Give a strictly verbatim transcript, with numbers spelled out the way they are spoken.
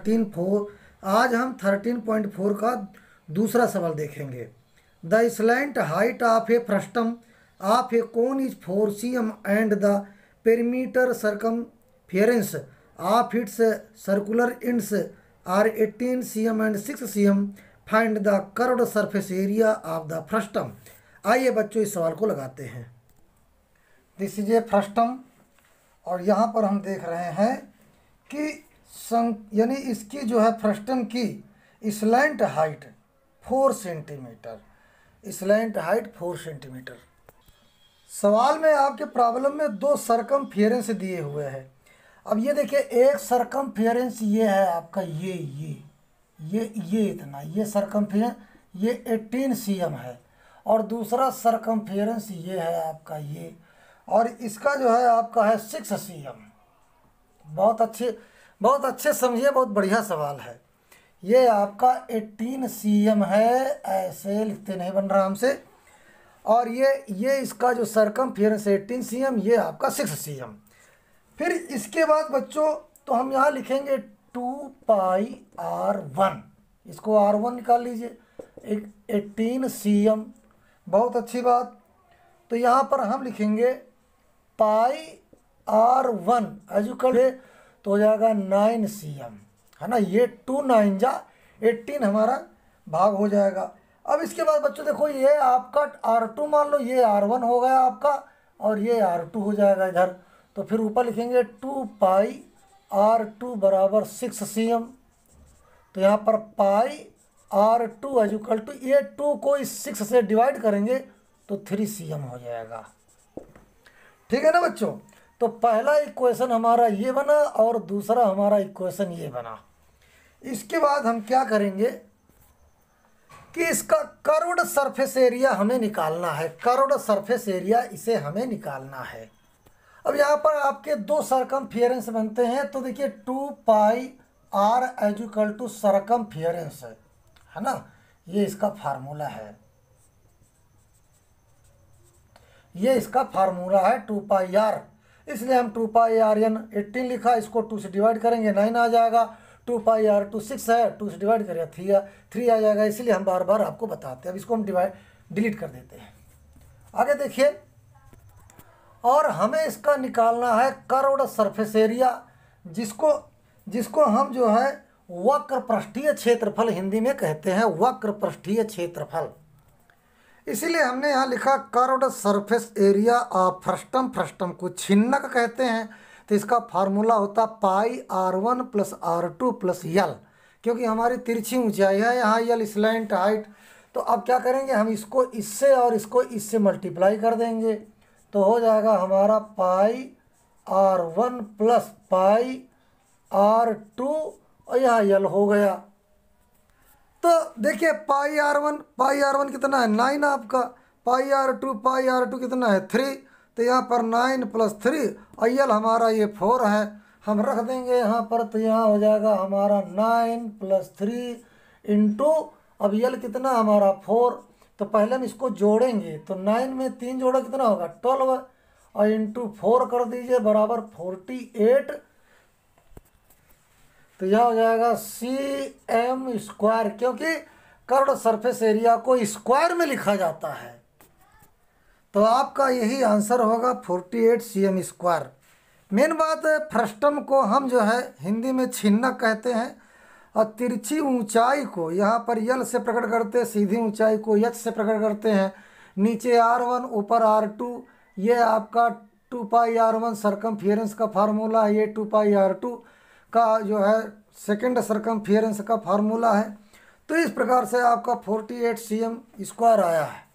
Thirteen four आज हम thirteen point four का दूसरा सवाल देखेंगे। The slant height of a frustum of a cone is four C M and the perimeter circumference of its circular ends are eighteen C M and six C M. Find the curved surface area of the frustum. आइए बच्चों इस सवाल को लगाते हैं। This is a frustum और यहाँ पर हम देख रहे हैं कि सं यानी इसकी जो है फ्रस्टम की slant height four centimetre, slant height four centimetre. सवाल में आपके प्रॉब्लम में दो सर्कमफेरेंस दिए हुए हैं। अब ये देखिए, एक सर्कमफेरेंस ये है आपका, ये ये ये ये इतना, ये सर्कमफेरेंस ये एटीन सी एम है और दूसरा सर्कमफेरेंस ये है आपका ये, और इसका जो है आपका है सिक्स सी एम। बहुत अच्छे बहुत अच्छे समझिए, बहुत बढ़िया सवाल है। ये आपका एटीन सी एम है, ऐसे लिखते नहीं बन रहा हमसे, और ये ये इसका जो सर्कमफेरेंस एटीन सी एम, ये आपका सिक्स सी एम। फिर इसके बाद बच्चों तो हम यहाँ लिखेंगे टू पाई आर वन, इसको आर वन निकाल लीजिए, एक एटीन सी एम। बहुत अच्छी बात। तो यहाँ पर हम लिखेंगे पाई आर वन एजुकल तो हो जाएगा नाइन सी एम, है ना। ये टू नाइन जा एटीन हमारा भाग हो जाएगा। अब इसके बाद बच्चों देखो, ये आपका आर टू मान लो, ये आर वन हो गया आपका और ये आर टू हो जाएगा इधर। तो फिर ऊपर लिखेंगे टू पाई आर टू बराबर सिक्स सी एम। तो यहाँ पर pi R two equal two, ये टू को इस सिक्स से डिवाइड करेंगे तो थ्री सी एम हो जाएगा। ठीक है ना बच्चों। तो पहला इक्वेशन हमारा ये बना और दूसरा हमारा इक्वेशन ये बना। इसके बाद हम क्या करेंगे कि इसका कर्व्ड सरफेस एरिया हमें निकालना है। कर्व्ड सरफेस एरिया इसे हमें निकालना है। अब यहाँ पर आपके दो सर्कमफेरेंस बनते हैं। तो देखिए two pi R equal two circumference है, है ना। ये इसका फार्मूला है, ये इसका फार्मूला है टू पाई आर। इसलिए हम two pi R and eighteen लिखा, इसको टू से डिवाइड करेंगे नाइन आ जाएगा। Two pi R two six है, टू से डिवाइड करेंगे थ्री थ्री आ जाएगा। इसलिए हम बार बार आपको बताते हैं। अब इसको हम डिवाइड डिलीट कर देते हैं। आगे देखिए, और हमें इसका निकालना है कर्व्ड सरफेस एरिया, जिसको जिसको हम जो है वक्र पृष्ठीय क्षेत्रफल हिंदी में कहते हैं, वक्र पृष्ठीय क्षेत्रफल। इसीलिए हमने यहाँ लिखा curved surface area of frustum. Frustum को छिन्नक कहते हैं। तो इसका फार्मूला होता pi R one plus R two plus L, क्योंकि हमारी तिरछी ऊंचाई है यहाँ, यल स्लैंट हाइट। तो अब क्या करेंगे, हम इसको इससे और इसको इससे मल्टीप्लाई कर देंगे तो हो जाएगा हमारा pi R one plus pi R two और यहाँ यल हो गया। तो देखिए pi R one pi R one कितना है, नाइन आपका। Pi R two pi R two कितना है, थ्री। तो यहाँ पर नाइन प्लस थ्री और यल हमारा ये फोर है, हम रख देंगे यहाँ पर। तो यहाँ हो जाएगा हमारा नाइन प्लस थ्री इंटू, अब यल कितना हमारा फोर। तो पहले हम इसको जोड़ेंगे तो नाइन में तीन जोड़ा कितना होगा, ट्वेल्व, और इंटू फोर कर दीजिए बराबर फोर्टी एट। तो यह हो जाएगा सी एम स्क्वायर, क्योंकि कर्व्ड सरफेस एरिया को स्क्वायर में लिखा जाता है। तो आपका यही आंसर होगा forty eight C M square. Main बात है, फ्रस्टम को हम जो है हिंदी में छिन्नक कहते हैं, और तिरछी ऊंचाई को यहाँ पर यल से प्रकट करते हैं, सीधी ऊंचाई को एच से प्रकट करते हैं। नीचे आर वन ऊपर आर टू, ये आपका two pi R one circumference का फार्मूला है, ये टू पाई आर टू का जो है सेकेंड सर्कमफेरेंस का फार्मूला है। तो इस प्रकार से आपका forty eight C M square आया है।